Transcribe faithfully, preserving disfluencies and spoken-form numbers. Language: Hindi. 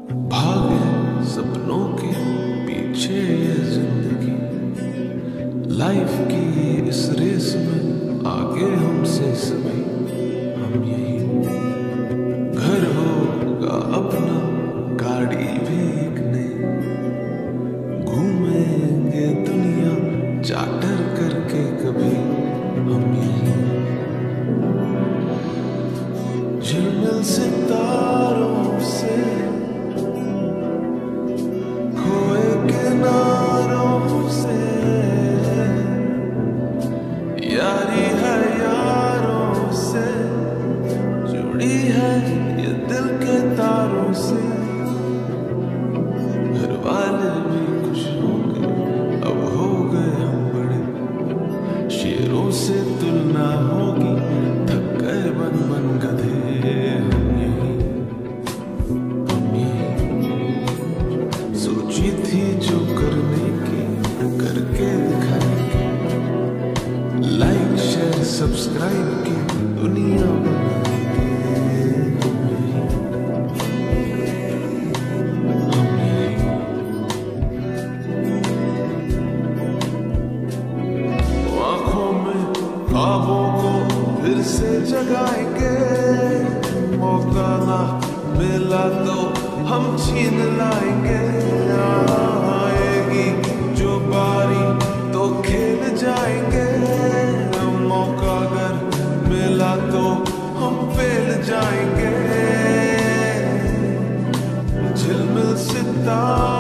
भागे सपनों के पीछे ये जिंदगी, लाइफ की इस रेस में आगे हमसे सभी। हम यही घर होगा अपना, गाड़ी भी एक नई, घूमेंगे दुनिया चार्टर करके कभी। हम यही झिलमिल सितारों से खोए किनारों से, यारी है यारों से, जुड़ी है ये दिल के तारों से। घर वाले भी खुश होंगे, अब हो गए हम बड़े, शेरों से तुलना होगी, थक गए बन बन गधे। हम यही हम यही सोची थी जो करने की, करके दिखाएंगे। लाइक शेयर सब्सक्राइब की दुनिया बनाएंगे। हम यही आंखों में ख्वाबों को फिर से जगाएंगे। मौका ना मिला तो हम छीन लाएंगे। आएगी जो बारी तो खेल जाएंगे। मौका अगर मिला तो हम फेल जाएंगे। झिलमिल सितारों